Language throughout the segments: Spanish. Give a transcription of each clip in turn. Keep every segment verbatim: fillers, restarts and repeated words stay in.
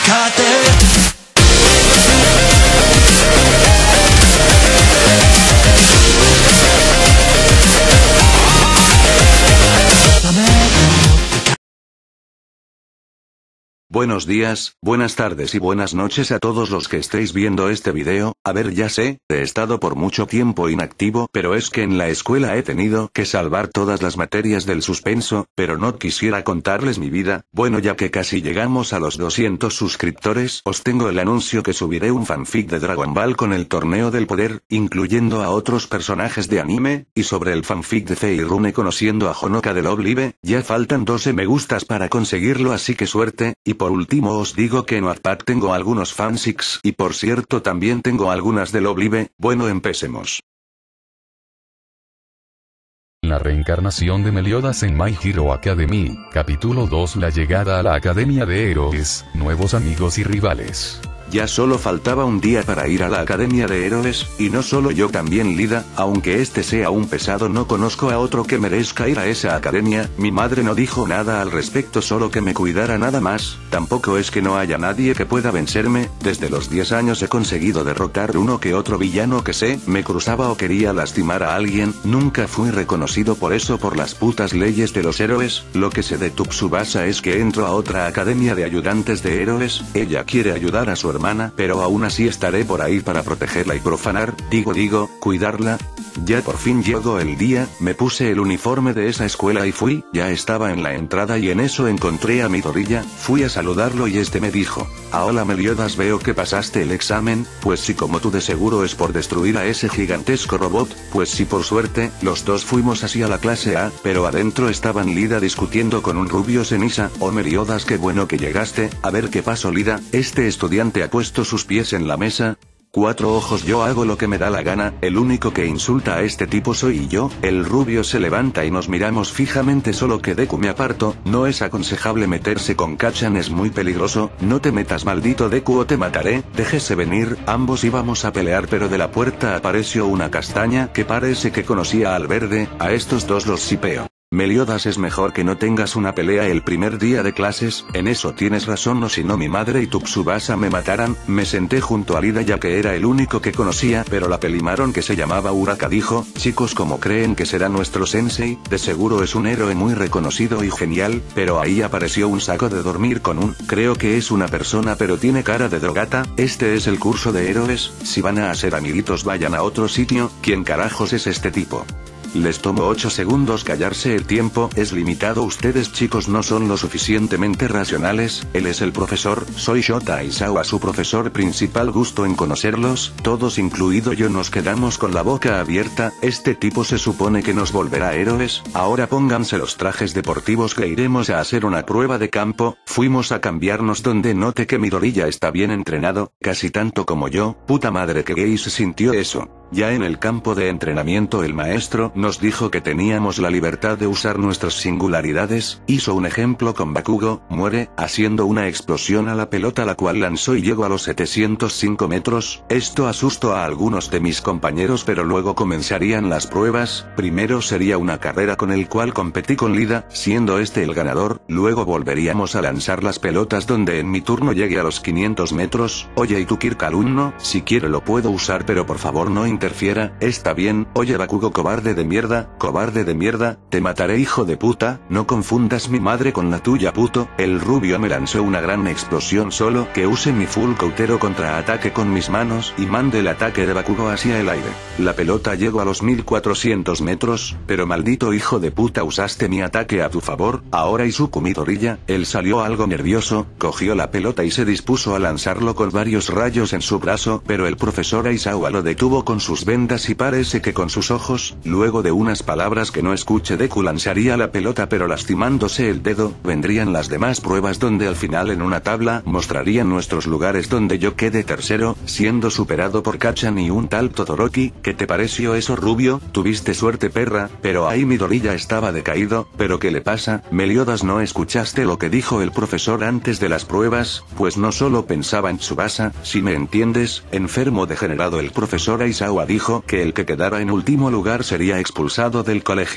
Karate. Buenos días, buenas tardes y buenas noches a todos los que estéis viendo este video. A ver, ya sé, he estado por mucho tiempo inactivo, pero es que en la escuela he tenido que salvar todas las materias del suspenso, pero no quisiera contarles mi vida. Bueno, ya que casi llegamos a los doscientos suscriptores, os tengo el anuncio que subiré un fanfic de Dragon Ball con el torneo del poder, incluyendo a otros personajes de anime, y sobre el fanfic de Feirune conociendo a Honoka de Love Live. Ya faltan doce me gustas para conseguirlo, así que suerte. Y por último os digo que en Wattpad tengo algunos fanfics, y por cierto también tengo algunas de Love Live. Bueno, empecemos. La reencarnación de Meliodas en My Hero Academy, capítulo dos. La llegada a la Academia de Héroes, nuevos amigos y rivales. Ya solo faltaba un día para ir a la Academia de Héroes, y no solo yo, también Lida, aunque este sea un pesado. No conozco a otro que merezca ir a esa academia. Mi madre no dijo nada al respecto, solo que me cuidara nada más. Tampoco es que no haya nadie que pueda vencerme. Desde los diez años he conseguido derrotar uno que otro villano que sé, me cruzaba o quería lastimar a alguien. Nunca fui reconocido por eso, por las putas leyes de los héroes. Lo que sé de Tsubasa es que entro a otra academia de ayudantes de héroes. Ella quiere ayudar a su hermano, pero aún así estaré por ahí para protegerla y profanar, digo digo, cuidarla. Ya por fin llegó el día, me puse el uniforme de esa escuela y fui. Ya estaba en la entrada y en eso encontré a Midoriya. Fui a saludarlo y este me dijo: "Ah, hola Meliodas, veo que pasaste el examen". Pues sí, como tú de seguro es por destruir a ese gigantesco robot. Pues sí, por suerte, los dos fuimos hacia la clase A, pero adentro estaban Lida discutiendo con un rubio ceniza. "Oh Meliodas, qué bueno que llegaste. A ver qué pasó Lida, este estudiante ha puesto sus pies en la mesa". Cuatro ojos, yo hago lo que me da la gana, el único que insulta a este tipo soy yo. El rubio se levanta y nos miramos fijamente, solo que Deku me aparto. No es aconsejable meterse con Kachan, es muy peligroso. No te metas, maldito Deku, o te mataré. Déjese venir. Ambos íbamos a pelear, pero de la puerta apareció una castaña que parece que conocía al verde. A estos dos los shipeo. Meliodas, es mejor que no tengas una pelea el primer día de clases. En eso tienes razón, o si no mi madre y Tsubasa me mataran. Me senté junto a Lida ya que era el único que conocía, pero la pelimaron que se llamaba Uraka dijo: "Chicos, ¿cómo creen que será nuestro sensei? De seguro es un héroe muy reconocido y genial". Pero ahí apareció un saco de dormir con un, creo que es una persona pero tiene cara de drogata. Este es el curso de héroes, si van a hacer amiguitos vayan a otro sitio. ¿Quién carajos es este tipo? Les tomo ocho segundos callarse, el tiempo es limitado. Ustedes chicos no son lo suficientemente racionales. Él es el profesor, soy Shota Aizawa, su profesor principal, gusto en conocerlos. Todos incluido yo nos quedamos con la boca abierta. Este tipo se supone que nos volverá héroes. Ahora pónganse los trajes deportivos que iremos a hacer una prueba de campo. Fuimos a cambiarnos donde noté que Midoriya está bien entrenado, casi tanto como yo. Puta madre, que gay se sintió eso. Ya en el campo de entrenamiento el maestro nos dijo que teníamos la libertad de usar nuestras singularidades. Hizo un ejemplo con Bakugo, muere, haciendo una explosión a la pelota, la cual lanzó y llegó a los setecientos cinco metros. Esto asustó a algunos de mis compañeros, pero luego comenzarían las pruebas. Primero sería una carrera con el cual competí con Lida, siendo este el ganador. Luego volveríamos a lanzar las pelotas donde en mi turno llegue a los quinientos metros. Oye, ¿y tú, Kirk alumno? Si quiero lo puedo usar, pero por favor no interfiera. Está bien. Oye Bakugo, cobarde de mierda, cobarde de mierda, te mataré, hijo de puta. No confundas mi madre con la tuya, puto. El rubio me lanzó una gran explosión, solo que use mi full cautero contraataque con mis manos y mande el ataque de Bakugo hacia el aire. La pelota llegó a los mil cuatrocientos metros, pero maldito hijo de puta, usaste mi ataque a tu favor. Ahora Izuku Midoriya, él salió algo nervioso, cogió la pelota y se dispuso a lanzarlo con varios rayos en su brazo, pero el profesor Aizawa lo detuvo con sus vendas y parece que con sus ojos. Luego de unas palabras que no escuché, Deku lanzaría la pelota pero lastimándose el dedo. Vendrían las demás pruebas donde al final en una tabla mostrarían nuestros lugares, donde yo quedé tercero, siendo superado por Kachan y un tal Todoroki. ¿Qué te pareció eso, rubio? Tuviste suerte, perra. Pero ahí Midoriya estaba decaído. ¿Pero qué le pasa? Meliodas, ¿no escuchaste lo que dijo el profesor antes de las pruebas? Pues no solo pensaba en Tsubasa, si me entiendes, enfermo degenerado. El profesor Aizawa dijo que el que quedara en último lugar sería expulsado del colegio.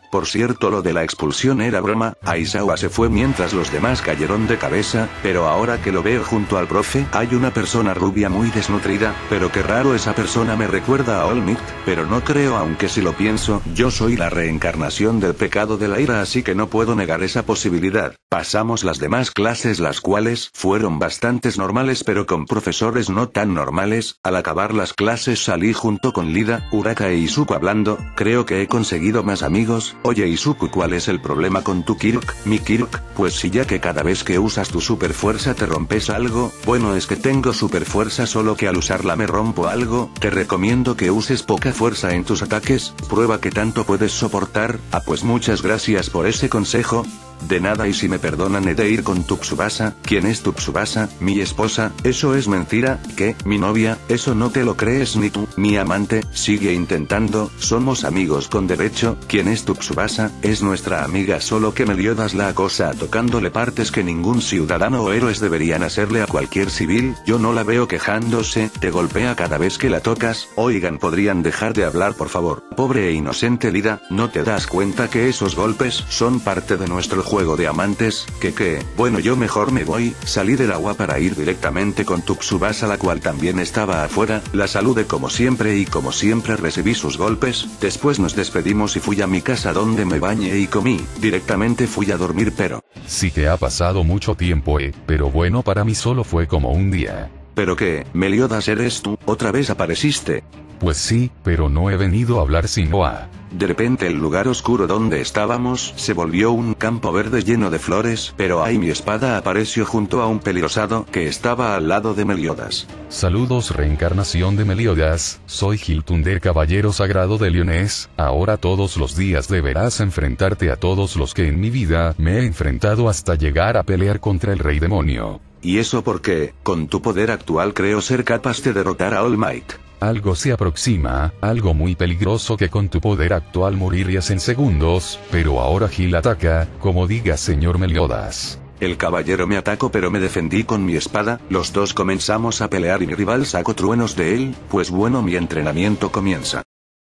Por cierto, lo de la expulsión era broma, Aizawa se fue mientras los demás cayeron de cabeza, pero ahora que lo veo junto al profe, hay una persona rubia muy desnutrida, pero qué raro, esa persona me recuerda a All Might, pero no creo, aunque si lo pienso, yo soy la reencarnación del pecado de la ira, así que no puedo negar esa posibilidad. Pasamos las demás clases, las cuales fueron bastantes normales pero con profesores no tan normales. Al acabar las clases salí junto con Lida, Uraka e Izuku hablando. Creo que he conseguido más amigos. Oye Izuku, ¿cuál es el problema con tu Kirk? Mi Kirk, pues si ya que cada vez que usas tu super fuerza te rompes algo. Bueno, es que tengo super fuerza, solo que al usarla me rompo algo. Te recomiendo que uses poca fuerza en tus ataques, prueba que tanto puedes soportar. Ah, pues muchas gracias por ese consejo. De nada, y si me perdonan he de ir con tu Tsubasa. ¿Quién es tu Tsubasa? Mi esposa. Eso es mentira. ¿Qué? ¿Mi novia? Eso no te lo crees ni tú. Mi amante. Sigue intentando. Somos amigos con derecho. ¿Quién es tu Tsubasa? Es nuestra amiga, solo que Meliodas la acosa tocándole partes que ningún ciudadano o héroes deberían hacerle a cualquier civil. Yo no la veo quejándose. Te golpea cada vez que la tocas. Oigan, ¿podrían dejar de hablar por favor? Pobre e inocente Lida, ¿no te das cuenta que esos golpes son parte de nuestro juego de amantes? ¿Qué qué? Bueno, yo mejor me voy. Salí del agua para ir directamente con tu Tsubasa, la cual también estaba afuera. La saludé como siempre y como siempre recibí sus golpes. Después nos despedimos y fui a mi casa donde me bañé y comí. Directamente fui a dormir, pero... Sí que ha pasado mucho tiempo, eh, pero bueno, para mí solo fue como un día. ¿Pero qué? Meliodas, ¿eres tú? ¿Otra vez apareciste? Pues sí, pero no he venido a hablar sin Noah. De repente el lugar oscuro donde estábamos se volvió un campo verde lleno de flores, pero ahí mi espada apareció junto a un peligrosado que estaba al lado de Meliodas. Saludos, reencarnación de Meliodas, soy Hiltunder, caballero sagrado de Leones. Ahora todos los días deberás enfrentarte a todos los que en mi vida me he enfrentado hasta llegar a pelear contra el rey demonio. ¿Y eso porque, con tu poder actual, creo ser capaz de derrotar a All Might? Algo se aproxima, algo muy peligroso que con tu poder actual morirías en segundos, pero ahora Gil ataca, como diga señor Meliodas. El caballero me atacó pero me defendí con mi espada, los dos comenzamos a pelear y mi rival sacó truenos de él, pues bueno, mi entrenamiento comienza.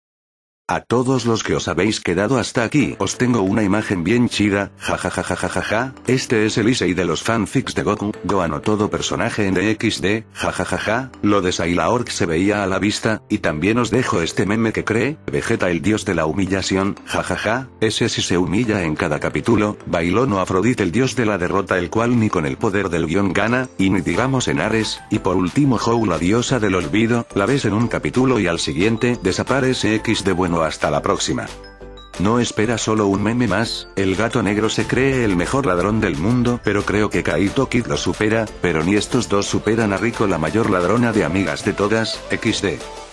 A todos los que os habéis quedado hasta aquí, os tengo una imagen bien chida, jajajajajaja. Este es el Issei de los fanfics de Goku, Gohan o todo personaje en D X D, jajajaja. Lo de Sailor se veía a la vista, y también os dejo este meme que cree, Vegeta el dios de la humillación, jajaja. Ese sí se humilla en cada capítulo. Bailón o Afrodite el dios de la derrota, el cual ni con el poder del guión gana, y ni digamos en Ares. Y por último Hou, la diosa del olvido, la ves en un capítulo y al siguiente desaparece. X D. Bueno, hasta la próxima. No espera solo un meme más, el gato negro se cree el mejor ladrón del mundo, pero creo que Kaito Kid lo supera, pero ni estos dos superan a Rico, la mayor ladrona de amigas de todas. X D.